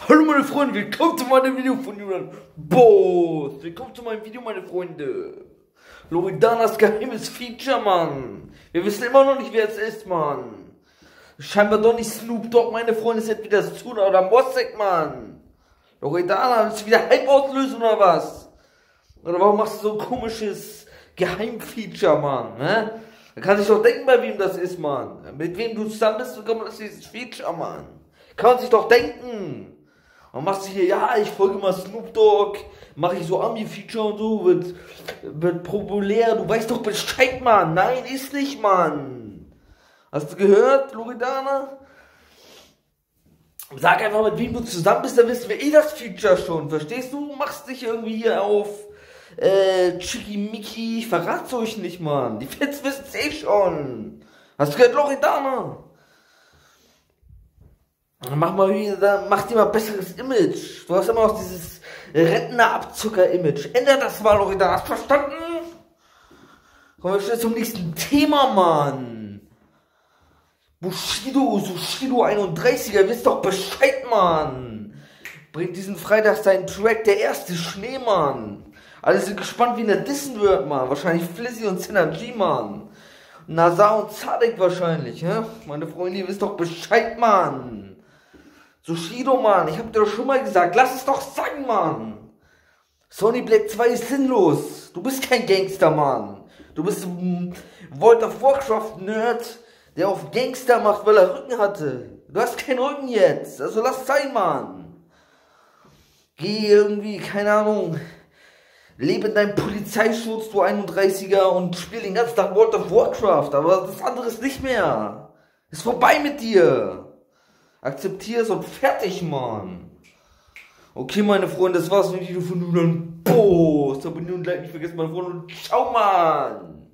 Hallo meine Freunde, willkommen zu meinem Video von Julian Boss. Willkommen zu meinem Video, meine Freunde. Loredanas geheimes Feature, Mann. Wir wissen immer noch nicht, wer es ist, Mann. Scheinbar doch nicht Snoop Dogg, meine Freunde, ist entweder Suna oder Mossack, Mann. Loredana, willst du wieder Hype auslösen oder was? Oder warum machst du so ein komisches Geheimfeature, Mann, ne? Da kann sich doch denken, bei wem das ist, Mann. Mit wem du zusammen bist, bekommst du dieses Feature, Mann. Kann man sich doch denken. Und machst du hier, ja, ich folge mal Snoop Dogg, mache ich so Ami-Feature und so, wird populär, du weißt doch Bescheid, Mann. Nein, ist nicht, Mann. Hast du gehört, Loredana? Sag einfach, mit wem du zusammen bist, dann wissen wir eh das Feature schon, verstehst du? Machst dich irgendwie hier auf Chicky-Mickey, ich verrat's euch nicht, Mann. Die Fans wissen's eh schon. Hast du gehört, Loredana? Mach dir mal besseres Image. Du hast immer noch dieses Rentner-Abzucker-Image. Ändere das mal, Loredana. Hast du verstanden? Kommen wir schnell zum nächsten Thema, Mann. Bushido 31er, wisst doch Bescheid, Mann. Bringt diesen Freitag seinen Track, der erste Schnee, Mann. Alle sind gespannt, wie er dissen wird, Mann. Wahrscheinlich Flizzy und Synergy, Mann. Nazar und Zadek wahrscheinlich, hä? Meine Freunde, ihr wisst doch Bescheid, Mann. Bushido, Mann, ich hab dir doch schon mal gesagt, lass es doch sagen, Mann. Sonny Black 2 ist sinnlos. Du bist kein Gangster, Mann. Du bist ein World of Warcraft-Nerd, der auf Gangster macht, weil er Rücken hatte. Du hast keinen Rücken jetzt, also lass sein, Mann. Geh irgendwie, keine Ahnung, lebe in deinem Polizeischutz, du 31er, und spiel den ganzen Tag World of Warcraft, aber das andere ist nicht mehr. Ist vorbei mit dir. Akzeptier es und fertig, Mann. Okay, meine Freunde, das war's mit dem Video von Julian Boss. Abonnieren und like nicht vergessen, meine Freunde. Und ciao, Mann.